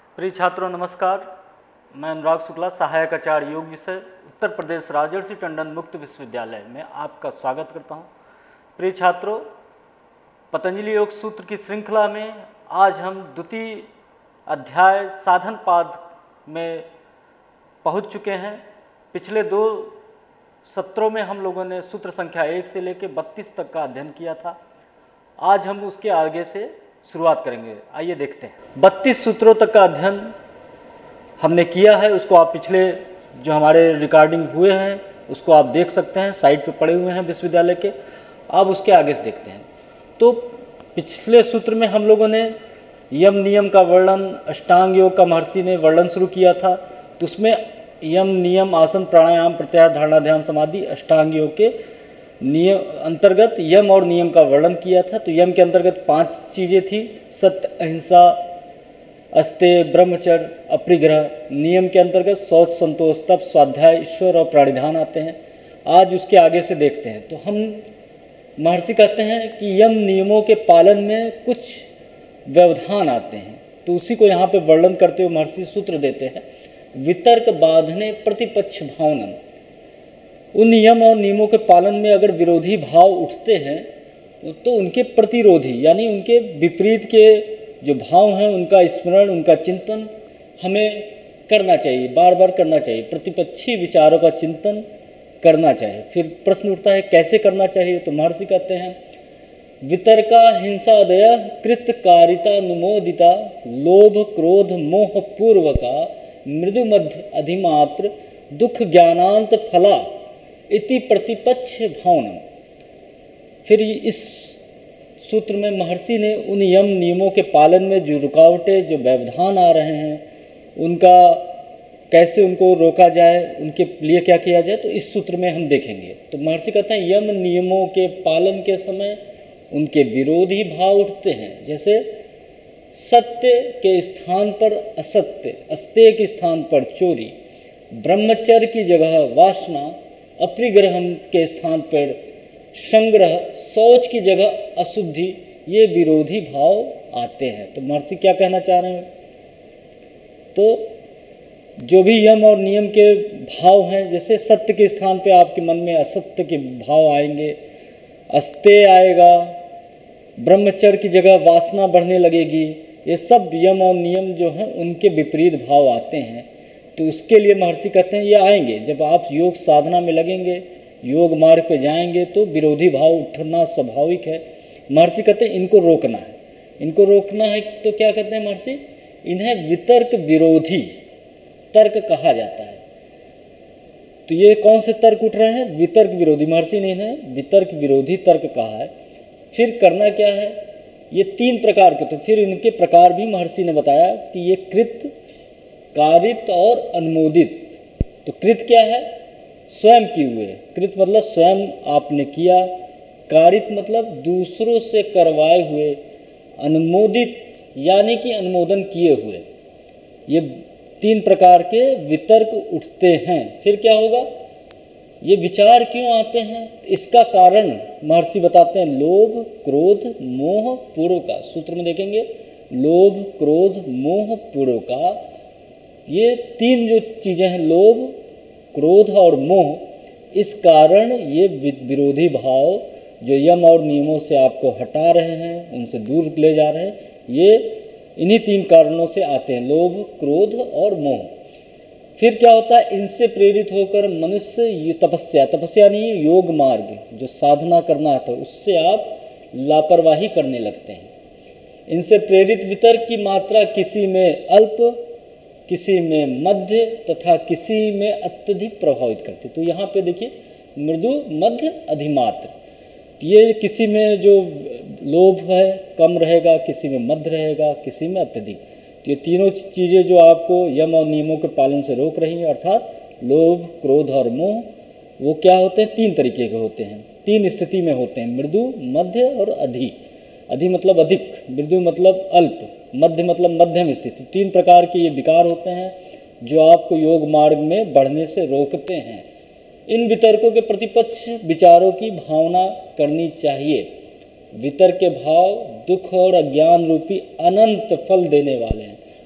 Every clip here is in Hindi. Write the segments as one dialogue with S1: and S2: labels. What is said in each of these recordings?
S1: प्रिय छात्रों नमस्कार। मैं अनुराग शुक्ला, सहायक आचार्य योग विषय, उत्तर प्रदेश राजर्षि टंडन मुक्त विश्वविद्यालय में आपका स्वागत करता हूं। प्रिय छात्रों, पतंजलि योग सूत्र की श्रृंखला में आज हम द्वितीय अध्याय साधन पाद में पहुंच चुके हैं। पिछले 2 सत्रों में हम लोगों ने सूत्र संख्या 1 से लेकर 32 तक का अध्ययन किया था। आज हम उसके आगे से शुरुआत करेंगे। आइए देखते हैं। 32 सूत्रों तक का अध्ययन हमने किया है। उसको आप पिछले जो हमारे रिकॉर्डिंग हुए हैं उसको आप देख सकते हैं, साइट पे पड़े हुए हैं विश्वविद्यालय के। अब उसके आगे से देखते हैं। तो पिछले सूत्र में हम लोगों ने यम नियम का वर्णन, अष्टांग योग का महर्षि ने वर्णन शुरू किया था। तो उसमें यम नियम, आसन, प्राणायाम, प्रत्याहार, धारणा, ध्यान, समाधि अष्टांग योग के नियम अंतर्गत यम और नियम का वर्णन किया था। तो यम के अंतर्गत 5 चीज़ें थी: सत्य, अहिंसा, अस्तेय, ब्रह्मचर्य, अपरिग्रह। नियम के अंतर्गत शौच, संतोष, तप, स्वाध्याय, ईश्वर और प्राणिधान आते हैं। आज उसके आगे से देखते हैं। तो हम महर्षि कहते हैं कि यम नियमों के पालन में कुछ व्यवधान आते हैं। तो उसी को यहाँ पे वर्णन करते हुए महर्षि सूत्र देते हैं: वितर्क बाधने प्रतिपक्ष भावनम। उन नियम और नियमों के पालन में अगर विरोधी भाव उठते हैं तो उनके प्रतिरोधी यानी उनके विपरीत के जो भाव हैं उनका स्मरण, उनका चिंतन हमें करना चाहिए, बार बार करना चाहिए। प्रतिपक्षी विचारों का चिंतन करना चाहिए। फिर प्रश्न उठता है कैसे करना चाहिए। तो महर्षि कहते हैं: वितर्का हिंसादय कृतकारिता नुमोदिता लोभ क्रोध मोह पूर्वका मृदु मध्य अधिमात्र दुख ज्ञानांत फला इति प्रतिपक्ष भावनम। फिर इस सूत्र में महर्षि ने उन यम नियमों के पालन में जो रुकावटें, जो व्यवधान आ रहे हैं, उनका कैसे उनको रोका जाए, उनके लिए क्या किया जाए, तो इस सूत्र में हम देखेंगे। तो महर्षि कहते हैं यम नियमों के पालन के समय उनके विरोधी भाव उठते हैं। जैसे सत्य के स्थान पर असत्य, अस्तेय के स्थान पर चोरी, ब्रह्मचर्य की जगह वासना, अपरिग्रह के स्थान पर संग्रह, शौच की जगह अशुद्धि, ये विरोधी भाव आते हैं। तो महर्षि क्या कहना चाह रहे हैं? तो जो भी यम और नियम के भाव हैं, जैसे सत्य के स्थान पे आपके मन में असत्य के भाव आएंगे, अस्तेय आएगा, ब्रह्मचर्य की जगह वासना बढ़ने लगेगी, ये सब यम और नियम जो हैं उनके विपरीत भाव आते हैं। तो उसके लिए महर्षि कहते हैं ये आएंगे। जब आप योग साधना में लगेंगे, योग मार्ग पे जाएंगे तो विरोधी भाव उठना स्वाभाविक है। महर्षि कहते हैं इनको रोकना है। इनको रोकना है तो क्या कहते हैं महर्षि? इन्हें वितर्क विरोधी तर्क कहा जाता है। तो ये कौन से तर्क उठ रहे हैं? वितर्क विरोधी। महर्षि ने इन्हें वितर्क विरोधी तर्क कहा है। फिर करना क्या है? ये 3 प्रकार के, तो फिर इनके प्रकार भी महर्षि ने बताया कि ये कृत, कारित और अनुमोदित। तो कृत क्या है? स्वयं किए हुए। कृत मतलब स्वयं आपने किया, कारित मतलब दूसरों से करवाए हुए, अनुमोदित यानी कि अनुमोदन किए हुए। ये 3 प्रकार के वितर्क उठते हैं। फिर क्या होगा? ये विचार क्यों आते हैं? इसका कारण महर्षि बताते हैं लोभ क्रोध मोह पूर्व का। सूत्र में देखेंगे लोभ क्रोध मोह पूर्व का। ये 3 जो चीज़ें हैं, लोभ क्रोध और मोह, इस कारण ये विरोधी भाव जो यम और नियमों से आपको हटा रहे हैं, उनसे दूर ले जा रहे हैं, ये इन्हीं 3 कारणों से आते हैं, लोभ क्रोध और मोह। फिर क्या होता है? इनसे प्रेरित होकर मनुष्य ये तपस्या नहीं, योग मार्ग जो साधना करना आता है उससे आप लापरवाही करने लगते हैं। इनसे प्रेरित वितर्क की मात्रा किसी में अल्प, किसी में मध्य तथा किसी में अत्यधिक प्रभावित करती। तो यहाँ पे देखिए मृदु मध्य अधिमात्र। ये किसी में जो लोभ है कम रहेगा, किसी में मध्य रहेगा, किसी में अत्यधिक। तो ये तीनों चीज़ें जो आपको यम और नियमों के पालन से रोक रही हैं, अर्थात लोभ क्रोध और मोह, वो क्या होते हैं? 3 तरीके के होते हैं, 3 स्थिति में होते हैं, मृदु मध्य और अधि। अधि मतलब अधिक, मृदु मतलब अल्प, मध्य मतलब मध्यम स्थिति। 3 प्रकार के ये विकार होते हैं जो आपको योग मार्ग में बढ़ने से रोकते हैं। इन वितर्कों के प्रतिपक्ष विचारों की भावना करनी चाहिए। वितर्क के भाव दुख और अज्ञान रूपी अनंत फल देने वाले हैं।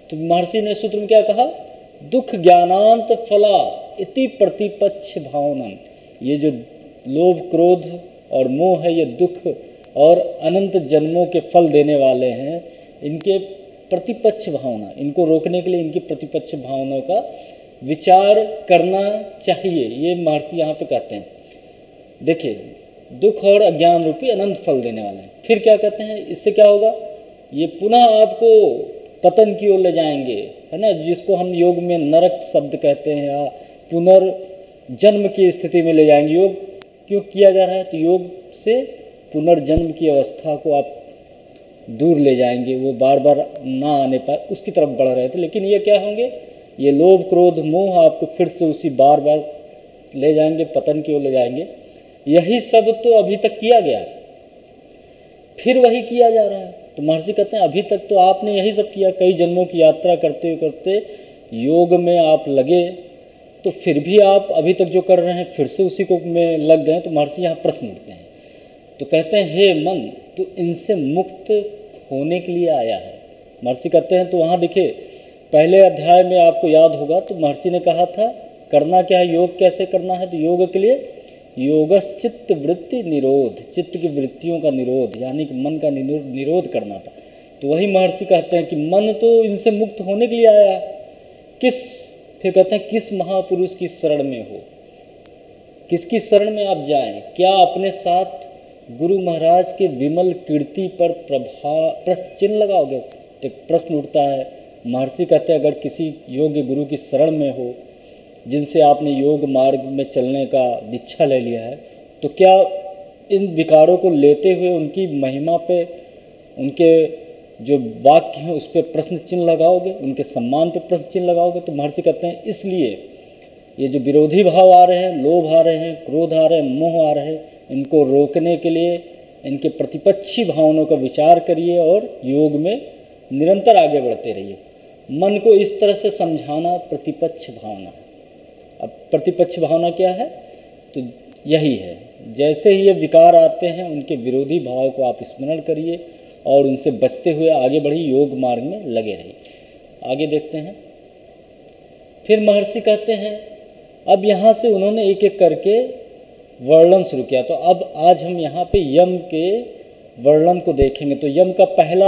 S1: तो महर्षि ने सूत्र में क्या कहा, दुख ज्ञानांत फला इति प्रतिपक्ष भावनम। ये जो लोभ क्रोध और मोह है, ये दुख और अनंत जन्मों के फल देने वाले हैं। इनके प्रतिपक्ष भावना, इनको रोकने के लिए इनकी प्रतिपक्ष भावनाओं का विचार करना चाहिए, ये महर्षि यहाँ पे कहते हैं। देखिए, दुख और अज्ञान रूपी अनंत फल देने वाले हैं। फिर क्या कहते हैं, इससे क्या होगा, ये पुनः आपको पतन की ओर ले जाएंगे, है ना, जिसको हम योग में नरक शब्द कहते हैं, या पुनर्जन्म की स्थिति में ले जाएंगे। योग क्यों किया जा रहा है, तो योग से पुनर्जन्म की अवस्था को आप दूर ले जाएंगे, वो बार बार ना आने पाए, उसकी तरफ बढ़ रहे थे। लेकिन ये क्या होंगे, ये लोभ क्रोध मोह आपको फिर से उसी बार बार ले जाएंगे, पतन की ओर ले जाएंगे। यही सब तो अभी तक किया गया, फिर वही किया जा रहा है। तो महर्षि कहते हैं अभी तक तो आपने यही सब किया, कई जन्मों की यात्रा करते करते योग में आप लगे, तो फिर भी आप अभी तक जो कर रहे हैं फिर से उसी को में लग गए। तो महर्षि यहाँ प्रश्न उठते हैं, तो कहते हैं हे मन, तो इनसे मुक्त होने के लिए आया है। महर्षि कहते हैं, तो वहाँ देखिए पहले अध्याय में आपको याद होगा, तो महर्षि ने कहा था करना क्या है, योग कैसे करना है, तो योग के लिए योगश्चित्त वृत्ति निरोध, चित्त की वृत्तियों का निरोध, यानी कि मन का निरोध करना था। तो वही महर्षि कहते हैं कि मन तो इनसे मुक्त होने के लिए आया है। फिर कहते हैं किस महापुरुष की शरण में हो, किसकी शरण में आप जाएं, क्या अपने साथ गुरु महाराज के विमल कीर्ति पर प्रश्न चिन्ह लगाओगे। तो प्रश्न उठता है, महर्षि कहते हैं अगर किसी योग्य गुरु की शरण में हो, जिनसे आपने योग मार्ग में चलने का दीक्षा ले लिया है, तो क्या इन विकारों को लेते हुए उनकी महिमा पे, उनके जो वाक्य हैं उस पर प्रश्न चिन्ह लगाओगे, उनके सम्मान पे प्रश्न चिन्ह लगाओगे। तो महर्षि कहते हैं इसलिए ये जो विरोधी भाव आ रहे हैं, लोभ आ रहे हैं, क्रोध आ रहे हैं, मोह आ रहे हैं, इनको रोकने के लिए इनके प्रतिपक्षी भावनाओं का विचार करिए और योग में निरंतर आगे बढ़ते रहिए। मन को इस तरह से समझाना प्रतिपक्ष भावना। अब प्रतिपक्ष भावना क्या है, तो यही है, जैसे ही ये विकार आते हैं उनके विरोधी भाव को आप स्मरण करिए और उनसे बचते हुए आगे बढ़िए, योग मार्ग में लगे रहिए। आगे देखते हैं, फिर महर्षि कहते हैं, अब यहाँ से उन्होंने एक एक करके वर्णन शुरू किया। तो अब आज हम यहाँ पे यम के वर्णन को देखेंगे। तो यम का पहला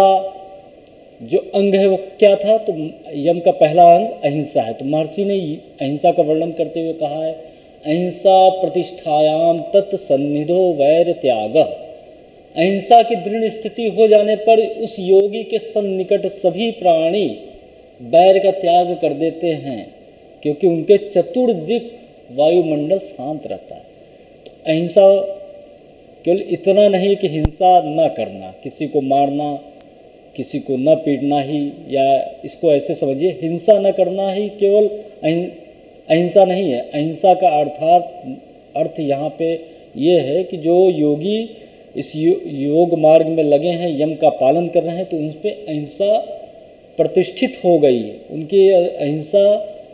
S1: जो अंग है वो क्या था, तो यम का पहला अंग अहिंसा है। तो महर्षि ने अहिंसा का वर्णन करते हुए कहा है, अहिंसा प्रतिष्ठायाम तत्सन्निधो वैर त्याग। अहिंसा की दृढ़ स्थिति हो जाने पर उस योगी के सन्निकट सभी प्राणी वैर का त्याग कर देते हैं, क्योंकि उनके चतुर्दिक वायुमंडल शांत रहता है। तो अहिंसा केवल इतना नहीं कि हिंसा न करना, किसी को मारना, किसी को न पीटना ही, या इसको ऐसे समझिए हिंसा न करना ही केवल अहिंसा नहीं है। अहिंसा का अर्थ यहाँ पे ये है कि जो योगी इस योग मार्ग में लगे हैं, यम का पालन कर रहे हैं, तो उन पर अहिंसा प्रतिष्ठित हो गई है, उनकी अहिंसा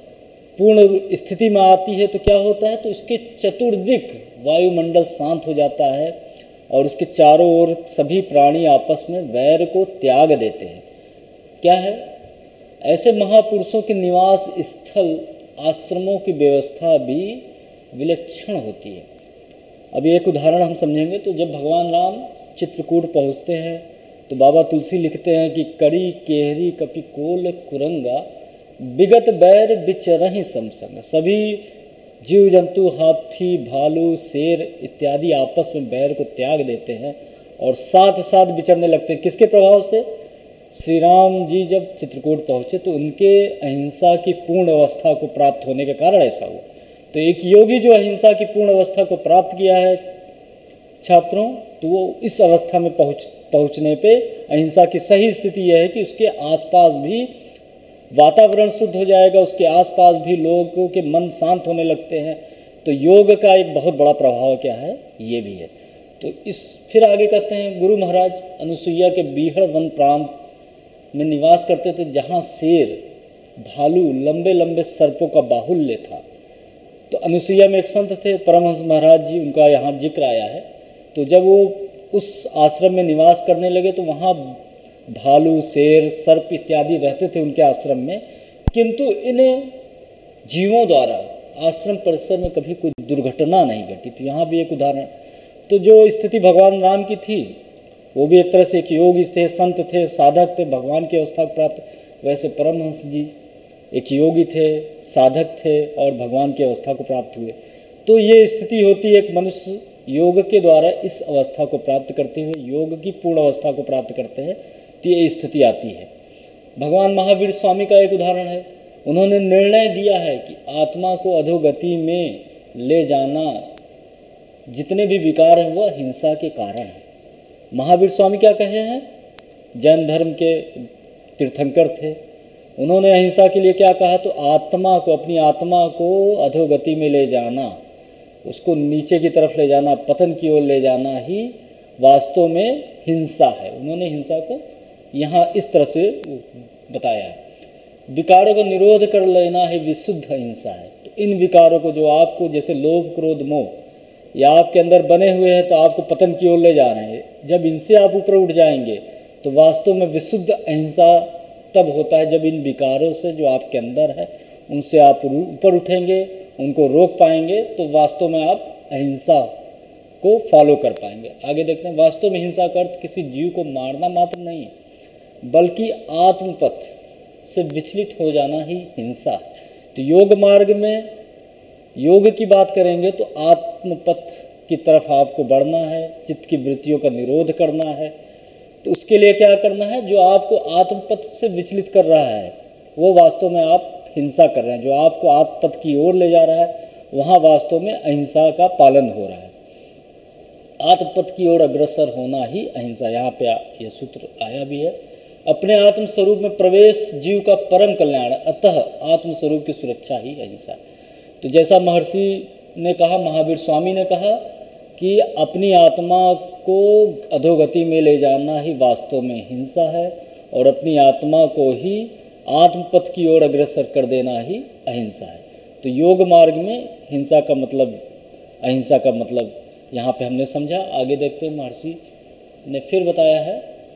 S1: पूर्ण स्थिति में आती है। तो क्या होता है, तो उसके चतुर्दिक वायुमंडल शांत हो जाता है और उसके चारों ओर सभी प्राणी आपस में वैर को त्याग देते हैं। क्या है, ऐसे महापुरुषों के निवास स्थल आश्रमों की व्यवस्था भी विलक्षण होती है। अब एक उदाहरण हम समझेंगे। तो जब भगवान राम चित्रकूट पहुँचते हैं तो बाबा तुलसी लिखते हैं कि कड़ी केहरी कपिकोल कुरंगा विगत बैर बिचरहि समसंग। सभी जीव जंतु, हाथी, भालू, शेर इत्यादि आपस में बैर को त्याग देते हैं और साथ साथ विचरने लगते हैं। किसके प्रभाव से? श्री राम जी जब चित्रकूट पहुँचे तो उनके अहिंसा की पूर्ण अवस्था को प्राप्त होने के कारण ऐसा हुआ। तो एक योगी जो अहिंसा की पूर्ण अवस्था को प्राप्त किया है छात्रों, तो वो इस अवस्था में पहुँचने पे अहिंसा की सही स्थिति यह है कि उसके आसपास भी वातावरण शुद्ध हो जाएगा, उसके आसपास भी लोगों के मन शांत होने लगते हैं। तो योग का एक बहुत बड़ा प्रभाव क्या है, ये भी है। तो फिर आगे कहते हैं, गुरु महाराज अनुसुईया के बीहड़ वन प्रांत में निवास करते थे, जहाँ शेर, भालू, लंबे लंबे सर्पों का बाहुल्य था। तो अनुसुईया में एक संत थे परमहंस महाराज जी, उनका यहाँ जिक्र आया है। तो जब वो उस आश्रम में निवास करने लगे तो वहाँ भालू, शेर, सर्प इत्यादि रहते थे उनके आश्रम में, किंतु इन जीवों द्वारा आश्रम परिसर में कभी कोई दुर्घटना नहीं घटी। तो यहाँ भी एक उदाहरण। तो जो स्थिति भगवान राम की थी वो भी एक तरह से एक योगी थे, संत थे, साधक थे, भगवान की अवस्था को प्राप्त। वैसे परमहंस जी एक योगी थे, साधक थे और भगवान की अवस्था को प्राप्त हुए। तो ये स्थिति होती है, एक मनुष्य योग के द्वारा इस अवस्था को प्राप्त करते हुए योग की पूर्ण अवस्था को प्राप्त करते हैं तो ये स्थिति आती है। भगवान महावीर स्वामी का एक उदाहरण है। उन्होंने निर्णय दिया है कि आत्मा को अधोगति में ले जाना, जितने भी विकार हैं वह हिंसा के कारण है। महावीर स्वामी क्या कहे हैं? जैन धर्म के तीर्थंकर थे। उन्होंने अहिंसा के लिए क्या कहा? तो आत्मा को, अपनी आत्मा को अधोगति में ले जाना, उसको नीचे की तरफ ले जाना, पतन की ओर ले जाना ही वास्तव में हिंसा है। उन्होंने हिंसा को यहाँ इस तरह से बताया है। विकारों का निरोध कर लेना ही विशुद्ध हिंसा है। तो इन विकारों को जो आपको, जैसे लोभ, क्रोध, मोह, या आपके अंदर बने हुए हैं तो आपको पतन की ओर ले जा रहे हैं, जब इनसे आप ऊपर उठ जाएंगे तो वास्तव में विशुद्ध अहिंसा तब होता है जब इन विकारों से जो आपके अंदर है उनसे आप ऊपर उठेंगे, उनको रोक पाएंगे, तो वास्तव में आप अहिंसा को फॉलो कर पाएंगे। आगे देखते हैं। वास्तव में हिंसा का अर्थ किसी जीव को मारना मात्र नहीं है, बल्कि आत्मपथ से विचलित हो जाना ही हिंसा है। तो योग मार्ग में योग की बात करेंगे तो आत्मपथ की तरफ आपको बढ़ना है, चित्त की वृत्तियों का निरोध करना है। तो उसके लिए क्या करना है? जो आपको आत्मपथ से विचलित कर रहा है वो वास्तव में आप हिंसा कर रहे हैं। जो आपको आत्मपथ की ओर ले जा रहा है वहाँ वास्तव में अहिंसा का पालन हो रहा है। आत्मपथ की ओर अग्रसर होना ही अहिंसा। यहाँ पे यह सूत्र आया भी है। अपने आत्म स्वरूप में प्रवेश जीव का परम कल्याण, अतः आत्म स्वरूप की सुरक्षा ही अहिंसा। तो जैसा महर्षि ने कहा, महावीर स्वामी ने कहा कि अपनी आत्मा को अधोगति में ले जाना ही वास्तव में हिंसा है और अपनी आत्मा को ही आत्मपथ की ओर अग्रसर कर देना ही अहिंसा है। तो योग मार्ग में हिंसा का मतलब, अहिंसा का मतलब यहाँ पे हमने समझा। आगे देखते हैं, महर्षि ने फिर बताया है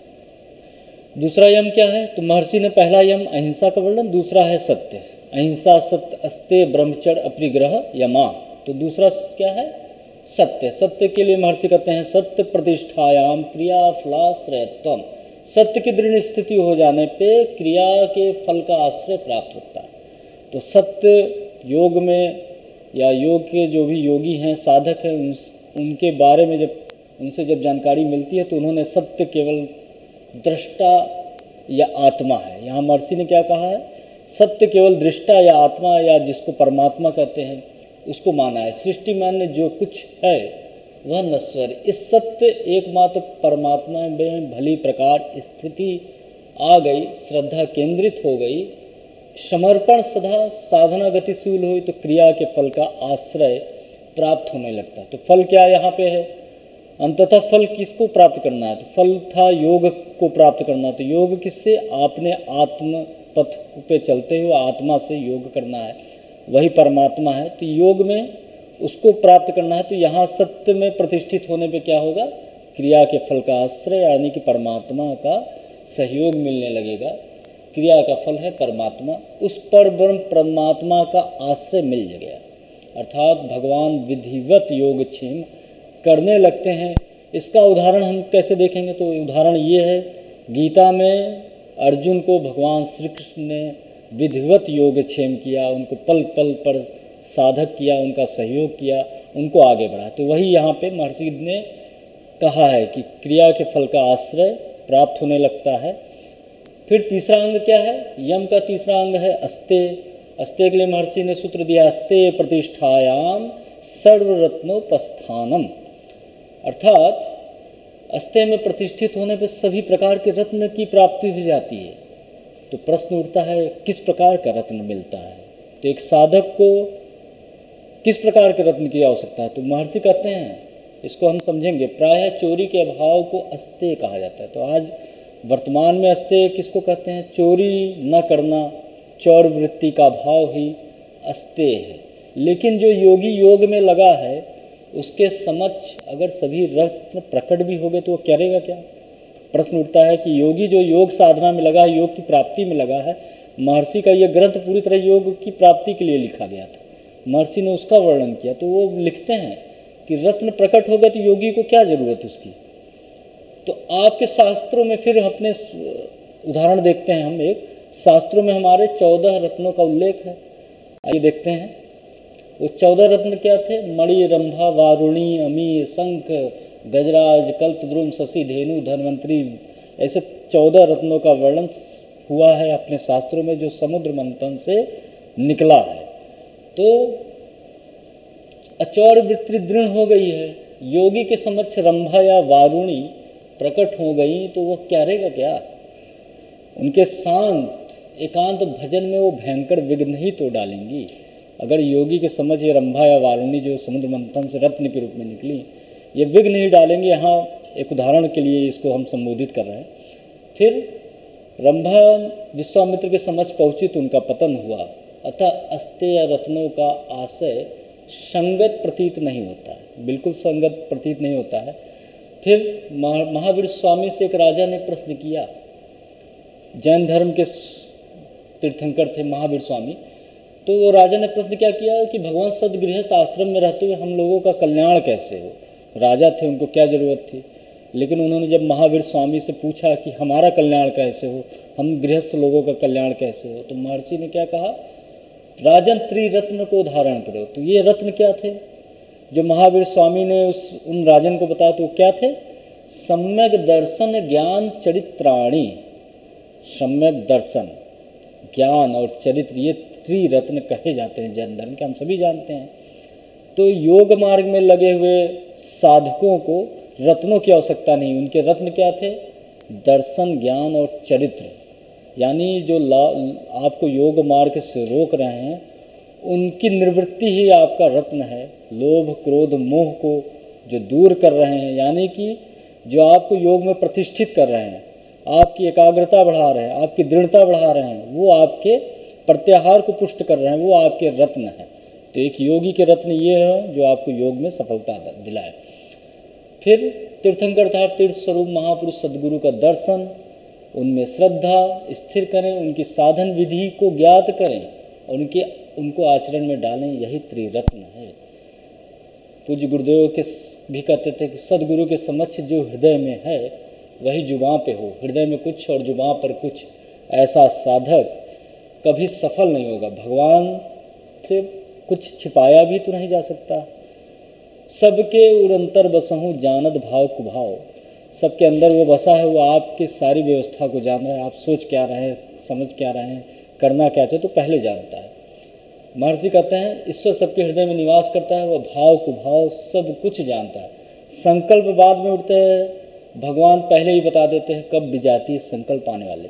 S1: दूसरा यम क्या है। तो महर्षि ने पहला यम अहिंसा का वर्णन, दूसरा है सत्य। अहिंसा सत्य अस्ते ब्रह्मचर्य अपरिग्रह यमा। तो दूसरा क्या है? सत्य। सत्य के लिए महर्षि कहते हैं सत्य प्रतिष्ठायाम क्रिया फलाश्रयत्वम। सत्य की दृढ़ स्थिति हो जाने पे क्रिया के फल का आश्रय प्राप्त होता है। तो सत्य योग में, या योग के जो भी योगी हैं, साधक हैं, उनके बारे में जब उनसे जब जानकारी मिलती है तो उन्होंने सत्य केवल दृष्टा या आत्मा है। यहाँ महर्षि ने क्या कहा है? सत्य केवल दृष्टा या आत्मा, या जिसको परमात्मा कहते हैं, उसको माना है। सृष्टि मान्य जो कुछ है वह नश्वर। इस सत्य एकमात्र परमात्मा में भली प्रकार स्थिति आ गई, श्रद्धा केंद्रित हो गई, समर्पण सदा साधना गतिशील हुई तो क्रिया के फल का आश्रय प्राप्त होने लगता। तो फल क्या यहाँ पे है? अंततः फल किसको प्राप्त करना है? तो फल था योग को प्राप्त करना। तो योग किससे? आपने आत्म पथ पे चलते हुए आत्मा से योग करना है, वही परमात्मा है। तो योग में उसको प्राप्त करना है। तो यहाँ सत्य में प्रतिष्ठित होने पे क्या होगा? क्रिया के फल का आश्रय, यानी कि परमात्मा का सहयोग मिलने लगेगा। क्रिया का फल है परमात्मा, उस पर ब्रह्म परमात्मा का आश्रय मिल गया, अर्थात भगवान विधिवत योगक्षेम करने लगते हैं। इसका उदाहरण हम कैसे देखेंगे? तो उदाहरण ये है, गीता में अर्जुन को भगवान श्री कृष्ण ने विधिवत योगक्षेम किया, उनको पल पल पर साधक किया, उनका सहयोग किया, उनको आगे बढ़ा। तो वही यहाँ पे महर्षि ने कहा है कि क्रिया के फल का आश्रय प्राप्त होने लगता है। फिर तीसरा अंग क्या है? यम का तीसरा अंग है अस्ते। अस्ते के लिए महर्षि ने सूत्र दिया, अस्ते प्रतिष्ठायाम सर्वरत्नोपस्थानम। अर्थात अस्ते में प्रतिष्ठित होने पर सभी प्रकार के रत्न की प्राप्ति हो जाती है। तो प्रश्न उठता है किस प्रकार का रत्न मिलता है? तो एक साधक को किस प्रकार के रत्न की आवश्यकता है? तो महर्षि कहते हैं, इसको हम समझेंगे, प्रायः चोरी के अभाव को अस्ते कहा जाता है। तो आज वर्तमान में अस्ते किसको कहते हैं? चोरी न करना, चौर वृत्ति का भाव ही अस्ते है। लेकिन जो योगी योग में लगा है उसके समक्ष अगर सभी रत्न प्रकट भी हो गए तो वो करेगा क्या? प्रश्न उठता है कि योगी जो योग साधना में लगा है, योग की प्राप्ति में लगा है, महर्षि का यह ग्रंथ पूरी तरह योग की प्राप्ति के लिए लिखा गया था, महर्षि ने उसका वर्णन किया, तो वो लिखते हैं कि रत्न प्रकट होगा तो योगी को क्या जरूरत उसकी। तो आपके शास्त्रों में फिर अपने उदाहरण देखते हैं हम, एक शास्त्रों में हमारे 14 रत्नों का उल्लेख है। आइए देखते हैं वो 14 रत्न क्या थे। मणि, रंभा, वारुणी, अमी, शंख, गजराज, कल्पद्रुम, शशि, धेनु, धन्वंतरी, ऐसे 14 रत्नों का वर्णन हुआ है अपने शास्त्रों में, जो समुद्र मंथन से निकला है। तो अचौड़ वृत्ति दृढ़ हो गई है, योगी के समक्ष रंभा या वारुणी प्रकट हो गई तो वो क्या रहेगा, क्या उनके शांत एकांत भजन में वो भयंकर विघ्न ही तो डालेंगी। अगर योगी के समझ ये रंभा या वारुणी जो समुद्र मंथन से रत्न के रूप में निकली, ये विघ्न ही डालेंगे। यहाँ एक उदाहरण के लिए इसको हम संबोधित कर रहे हैं। फिर रंभा विश्वामित्र के समक्ष पहुंची तो उनका पतन हुआ, अतः अस्तेय रत्नों का आशय संगत प्रतीत नहीं होता है, बिल्कुल संगत प्रतीत नहीं होता है। फिर महावीर स्वामी से एक राजा ने प्रश्न किया, जैन धर्म के तीर्थंकर थे महावीर स्वामी, तो वो राजा ने प्रश्न क्या किया कि भगवान सदगृहस्थ आश्रम में रहते हुए हम लोगों का कल्याण कैसे हो। राजा थे, उनको क्या जरूरत थी, लेकिन उन्होंने जब महावीर स्वामी से पूछा कि हमारा कल्याण कैसे हो, हम गृहस्थ लोगों का कल्याण कैसे हो, तो महर्षि ने क्या कहा, राजन त्रिरत्न को धारण करो। तो ये रत्न क्या थे जो महावीर स्वामी ने उन राजन को बताया, तो क्या थे, सम्यक दर्शन ज्ञान चरित्राणी। सम्यक दर्शन, ज्ञान और चरित्र, ये त्रिरत्न कहे जाते हैं जैन धर्म के, हम सभी जानते हैं। तो योग मार्ग में लगे हुए साधकों को रत्नों की आवश्यकता नहीं, उनके रत्न क्या थे, दर्शन, ज्ञान और चरित्र। यानी जो आपको योग मार्ग से रोक रहे हैं उनकी निवृत्ति ही आपका रत्न है। लोभ, क्रोध, मोह को जो दूर कर रहे हैं, यानी कि जो आपको योग में प्रतिष्ठित कर रहे हैं, आपकी एकाग्रता बढ़ा रहे हैं, आपकी दृढ़ता बढ़ा रहे हैं, वो आपके प्रत्याहार को पुष्ट कर रहे हैं, वो आपके रत्न हैं। तो एक योगी के रत्न ये है जो आपको योग में सफलता दिलाए। फिर तीर्थंकर था तीर्थ स्वरूप महापुरुष सद्गुरु का दर्शन, उनमें श्रद्धा स्थिर करें, उनकी साधन विधि को ज्ञात करें और उनको आचरण में डालें, यही त्रिरत्न है। पूज्य गुरुदेव के भी कहते थे कि सद्गुरु के समक्ष जो हृदय में है वही जुबां पे हो, हृदय में कुछ और जुबां पर कुछ, ऐसा साधक कभी सफल नहीं होगा। भगवान से कुछ छिपाया भी तो नहीं जा सकता। सबके उरंतर बसहूँ जानत भाव कुभाव, सबके अंदर वो बसा है, वो आपकी सारी व्यवस्था को जान रहा है, आप सोच क्या रहे हैं, समझ क्या रहे हैं, करना क्या चाहे तो पहले जानता है। महर्षि कहते हैं ईश्वर सबके हृदय में निवास करता है, वह भाव कुभाव सब कुछ जानता है। संकल्प बाद में उठते हैं, भगवान पहले ही बता देते हैं कब विजाती संकल्प आने वाले।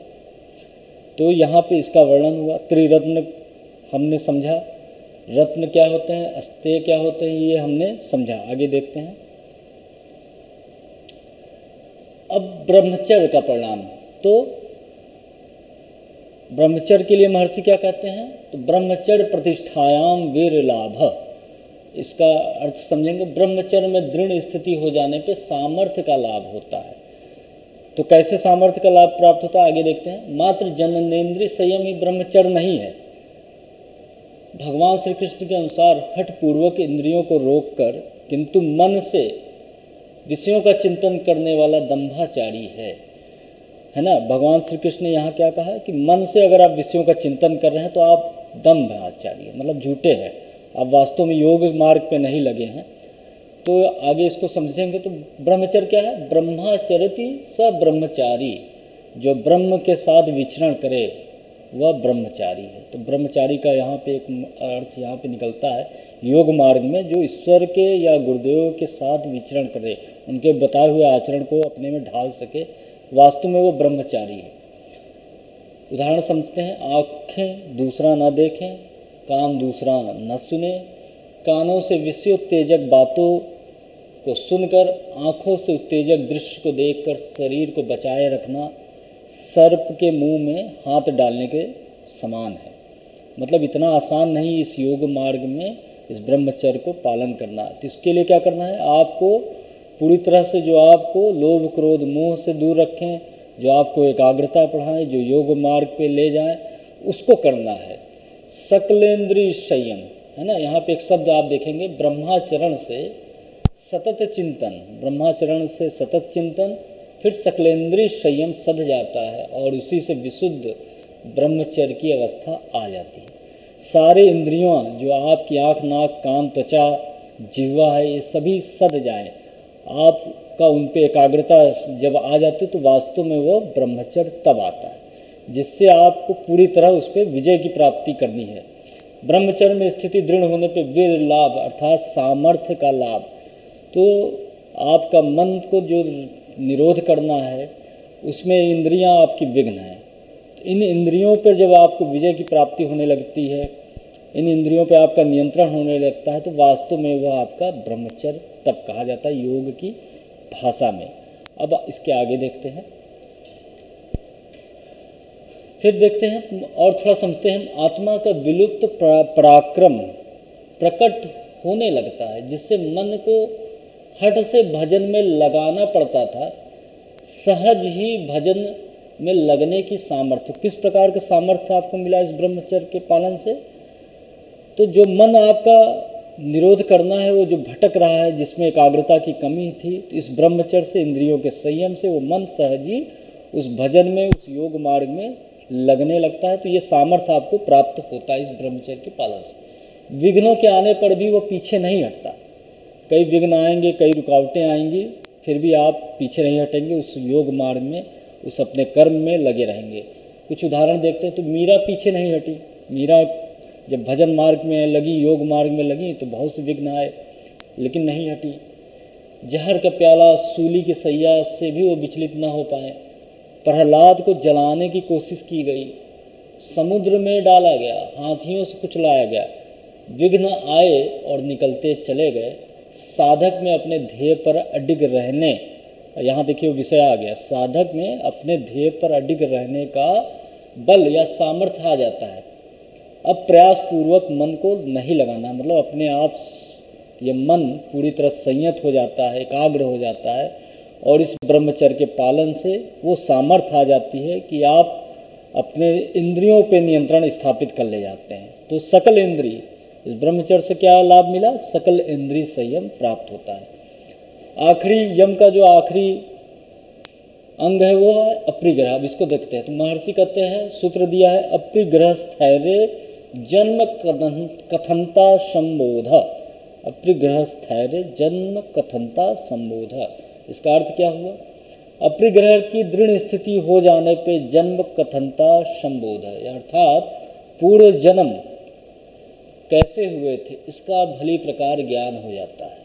S1: तो यहाँ पे इसका वर्णन हुआ। त्रिरत्न हमने समझा, रत्न क्या होते हैं, अस्तेय क्या होते हैं, ये हमने समझा। आगे देखते हैं अब ब्रह्मचर्य का परिणाम। तो ब्रह्मचर्य के लिए महर्षि क्या कहते हैं, तो ब्रह्मचर्य प्रतिष्ठायाम वीर लाभ, इसका अर्थ समझेंगे। ब्रह्मचर्य में दृढ़ स्थिति हो जाने पे सामर्थ्य का लाभ होता है। तो कैसे सामर्थ्य का लाभ प्राप्त होता है, आगे देखते हैं। मात्र जननेन्द्रिय संयम ही ब्रह्मचर्य नहीं है। भगवान श्री कृष्ण के अनुसार हठ पूर्वक इंद्रियों को रोककर किंतु मन से विषयों का चिंतन करने वाला दंभाचारी है ना। भगवान श्री कृष्ण ने यहाँ क्या कहा कि मन से अगर आप विषयों का चिंतन कर रहे हैं तो आप दंभाचारी है, मतलब झूठे हैं, आप वास्तव में योग मार्ग पे नहीं लगे हैं। तो आगे इसको समझेंगे। तो ब्रह्मचर्य क्या है, ब्रह्मचर्यति स ब्रह्मचारी, जो ब्रह्म के साथ विचरण करे वह ब्रह्मचारी है। तो ब्रह्मचारी का यहाँ पे एक अर्थ यहाँ पे निकलता है, योग मार्ग में जो ईश्वर के या गुरुदेव के साथ विचरण करे, उनके बताए हुए आचरण को अपने में ढाल सके, वास्तव में वो ब्रह्मचारी है। उदाहरण समझते हैं। आँखें दूसरा न देखें, कान दूसरा न सुने, कानों से विषय उत्तेजक बातों को सुनकर आँखों से उत्तेजक दृश्य को देखकर शरीर को बचाए रखना सर्प के मुंह में हाथ डालने के समान है। मतलब इतना आसान नहीं इस योग मार्ग में इस ब्रह्मचर्य को पालन करना। तो इसके लिए क्या करना है, आपको पूरी तरह से जो आपको लोभ क्रोध मोह से दूर रखें, जो आपको एकाग्रता बढ़ाएं, जो योग मार्ग पे ले जाएं, उसको करना है। सकलेंद्रीय संयम है ना, यहाँ पे एक शब्द आप देखेंगे, ब्रह्माचरण से सतत चिंतन, ब्रह्माचरण से सतत चिंतन, फिर सकलेंद्रीय संयम सध जाता है और उसी से विशुद्ध ब्रह्मचर्य की अवस्था आ जाती है। सारे इंद्रियों जो आपकी आँख नाक कान त्वचा जिह्वा है, ये सभी सध जाए, आपका उन पे एकाग्रता जब आ जाती तो वास्तव में वो ब्रह्मचर्य तब आता है जिससे आपको पूरी तरह उस पर विजय की प्राप्ति करनी है। ब्रह्मचर्य में स्थिति दृढ़ होने पे वीर लाभ अर्थात सामर्थ्य का लाभ। तो आपका मन को जो निरोध करना है उसमें इंद्रियां आपकी विघ्न है। इन इंद्रियों पर जब आपको विजय की प्राप्ति होने लगती है, इन इंद्रियों पर आपका नियंत्रण होने लगता है, तो वास्तव में वह आपका ब्रह्मचर्य तब कहा जाता है योग की भाषा में। अब इसके आगे देखते हैं, फिर देखते हैं और थोड़ा समझते हैं। आत्मा का विलुप्त पराक्रम प्रकट होने लगता है, जिससे मन को हठ से भजन में लगाना पड़ता था, सहज ही भजन में लगने की सामर्थ्य। किस प्रकार का सामर्थ्य आपको मिला इस ब्रह्मचर्य के पालन से? तो जो मन आपका निरोध करना है, वो जो भटक रहा है, जिसमें एकाग्रता की कमी थी, तो इस ब्रह्मचर्य से, इंद्रियों के संयम से वो मन सहज ही उस भजन में, उस योग मार्ग में लगने लगता है। तो ये सामर्थ्य आपको प्राप्त होता है इस ब्रह्मचर्य के पालन से। विघ्नों के आने पर भी वो पीछे नहीं हटता। कई विघ्न आएंगे, कई रुकावटें आएंगी, फिर भी आप पीछे नहीं हटेंगे, उस योग मार्ग में, उस अपने कर्म में लगे रहेंगे। कुछ उदाहरण देखते हैं तो मीरा पीछे नहीं हटी। मीरा जब भजन मार्ग में लगी, योग मार्ग में लगी, तो बहुत से विघ्न आए लेकिन नहीं हटी। जहर का प्याला, सूली की सैया से भी वो विचलित न हो पाए। प्रहलाद को जलाने की कोशिश की गई, समुद्र में डाला गया, हाथियों से कुचलाया गया, विघ्न आए और निकलते चले गए। साधक में अपने ध्येय पर अडिग रहने, यहाँ देखिए वो विषय आ गया, साधक में अपने ध्येय पर अडिग रहने का बल या सामर्थ्य आ जाता है। अब प्रयास पूर्वक मन को नहीं लगाना, मतलब अपने आप ये मन पूरी तरह संयत हो जाता है, एकाग्र हो जाता है, और इस ब्रह्मचर्य के पालन से वो सामर्थ्य आ जाती है कि आप अपने इंद्रियों पे नियंत्रण स्थापित कर ले जाते हैं। तो सकल इंद्रिय, इस ब्रह्मचर्य से क्या लाभ मिला? सकल इंद्रिय संयम प्राप्त होता है। आखिरी यम का जो आखिरी अंग है वो है अप्रिग्रह। अब इसको देखते हैं तो महर्षि कहते हैं, सूत्र दिया है, अप्रिग्रह स्थैर्य जन्म कथनता संबोध। अप्रिग्रह स्थैर्य जन्म कथनता संबोध। इसका अर्थ क्या हुआ? अप्रिग्रह की दृढ़ स्थिति हो जाने पे जन्म कथनता संबोध, अर्थात पूर्व जन्म कैसे हुए थे इसका भली प्रकार ज्ञान हो जाता है।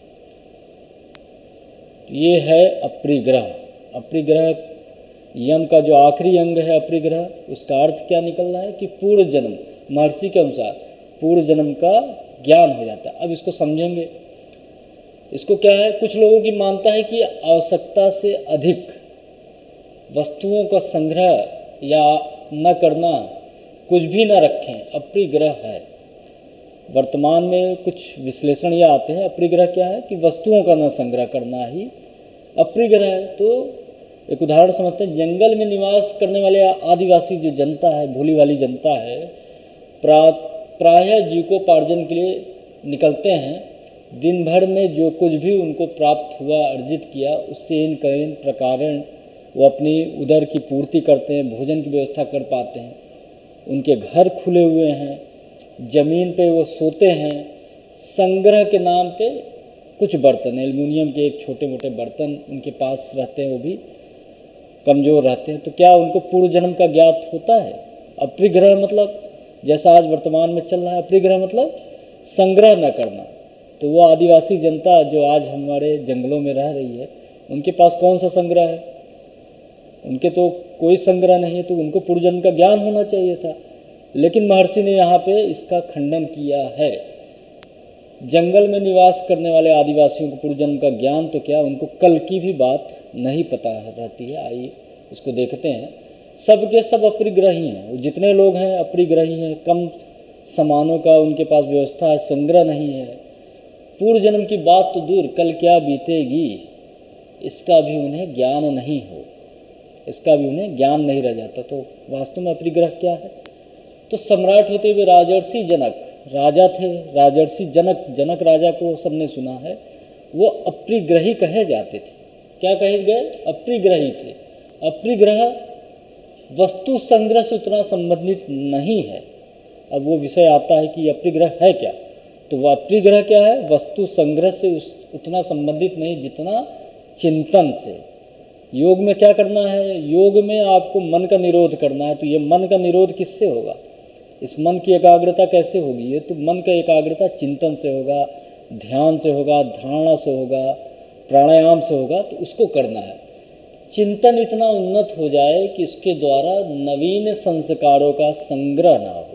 S1: ये है अप्रिग्रह। अप्रिग्रह यम का जो आखिरी अंग है अप्रिग्रह, उसका अर्थ क्या निकल रहा है कि पूर्व जन्म, महर्षि के अनुसार पूर्व जन्म का ज्ञान हो जाता है। अब इसको समझेंगे। इसको क्या है, कुछ लोगों की मानता है कि आवश्यकता से अधिक वस्तुओं का संग्रह या न करना, कुछ भी न रखें, अप्रिग्रह है। वर्तमान में कुछ विश्लेषण ये आते हैं, अप्रिग्रह क्या है कि वस्तुओं का न संग्रह करना ही अप्रिग्रह है। तो एक उदाहरण समझते हैं, जंगल में निवास करने वाले आदिवासी जो जनता है, भोली वाली जनता है, प्रायः जीविकोपार्जन के लिए निकलते हैं। दिन भर में जो कुछ भी उनको प्राप्त हुआ, अर्जित किया, उससे इन कई प्रकारेण वो अपनी उदर की पूर्ति करते हैं, भोजन की व्यवस्था कर पाते हैं। उनके घर खुले हुए हैं, ज़मीन पे वो सोते हैं। संग्रह के नाम पे कुछ बर्तन, एल्युमिनियम के एक छोटे मोटे बर्तन उनके पास रहते हैं, वो भी कमज़ोर रहते हैं। तो क्या उनको पूर्व जन्म का ज्ञात होता है? अप्रिग्रह मतलब जैसा आज वर्तमान में चल रहा है, अप्रिग्रह मतलब संग्रह न करना। तो वो आदिवासी जनता जो आज हमारे जंगलों में रह रही है, उनके पास कौन सा संग्रह है? उनके तो कोई संग्रह नहीं है। तो उनको पूर्व जन्म का ज्ञान होना चाहिए था। लेकिन महर्षि ने यहाँ पे इसका खंडन किया है। जंगल में निवास करने वाले आदिवासियों को पूर्व जन्म का ज्ञान तो क्या, उनको कल की भी बात नहीं पता रहती है। आइए इसको देखते हैं। सब के सब अप्रिग्रही हैं, जितने लोग हैं अप्रिग्रही हैं। कम सामानों का उनके पास व्यवस्था है, संग्रह नहीं है। पूर्व जन्म की बात तो दूर, कल क्या बीतेगी इसका भी उन्हें ज्ञान नहीं हो, इसका भी उन्हें ज्ञान नहीं रह जाता। तो वास्तव में अपरिग्रह क्या है? तो सम्राट होते हुए राजर्षि जनक राजा थे, राजर्षि जनक, जनक राजा को सबने सुना है, वो अपरिग्रही कहे जाते थे। क्या कहे गए? अपरिग्रही थे। अपरिग्रह वस्तु संग्रह से उतना संबंधित नहीं है। अब वो विषय आता है कि अपरिग्रह है क्या, तो वह अपरिग्रह क्या है? वस्तु संग्रह से उतना संबंधित नहीं जितना चिंतन से। योग में क्या करना है? योग में आपको मन का निरोध करना है। तो ये मन का निरोध किससे होगा? इस मन की एकाग्रता कैसे होगी? ये तो मन का एकाग्रता चिंतन से होगा, ध्यान से होगा, धारणा से होगा, प्राणायाम से होगा। तो उसको करना है। चिंतन इतना उन्नत हो जाए कि उसके द्वारा नवीन संस्कारों का संग्रह ना हो।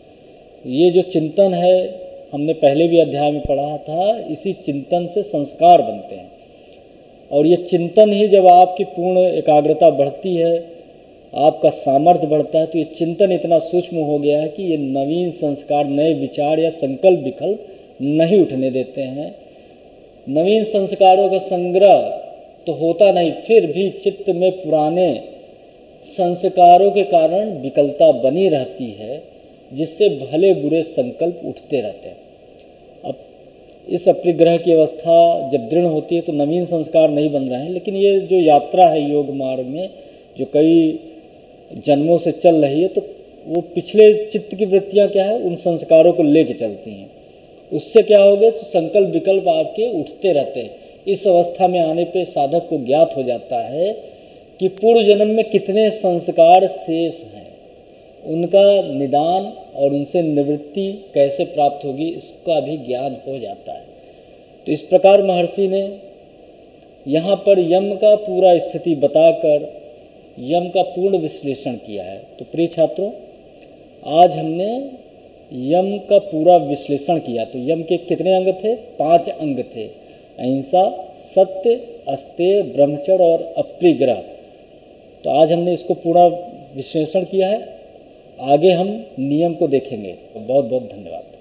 S1: ये जो चिंतन है, हमने पहले भी अध्याय में पढ़ा था, इसी चिंतन से संस्कार बनते हैं। और ये चिंतन ही जब आपकी पूर्ण एकाग्रता बढ़ती है, आपका सामर्थ्य बढ़ता है, तो ये चिंतन इतना सूक्ष्म हो गया है कि ये नवीन संस्कार, नए विचार या संकल्प विकल्प नहीं उठने देते हैं। नवीन संस्कारों का संग्रह तो होता नहीं, फिर भी चित्त में पुराने संस्कारों के कारण विकलता बनी रहती है, जिससे भले बुरे संकल्प उठते रहते हैं। अब इस अपरिग्रह की अवस्था जब दृढ़ होती है तो नवीन संस्कार नहीं बन रहे हैं, लेकिन ये जो यात्रा है योग मार्ग में, जो कई जन्मों से चल रही है, तो वो पिछले चित्त की वृत्तियाँ क्या है, उन संस्कारों को लेके चलती हैं। उससे क्या हो गया? तो संकल्प विकल्प आपके उठते रहते हैं। इस अवस्था में आने पे साधक को ज्ञात हो जाता है कि पूर्व जन्म में कितने संस्कार शेष हैं, उनका निदान और उनसे निवृत्ति कैसे प्राप्त होगी, इसका भी ज्ञान हो जाता है। तो इस प्रकार महर्षि ने यहाँ पर यम का पूरा स्थिति बताकर यम का पूर्ण विश्लेषण किया है। तो प्रिय छात्रों, आज हमने यम का पूरा विश्लेषण किया। तो यम के कितने अंग थे? 5 अंग थे। अहिंसा, सत्य, अस्तेय, ब्रह्मचर्य और अपरिग्रह। तो आज हमने इसको पूरा विश्लेषण किया है। आगे हम नियम को देखेंगे। बहुत बहुत धन्यवाद।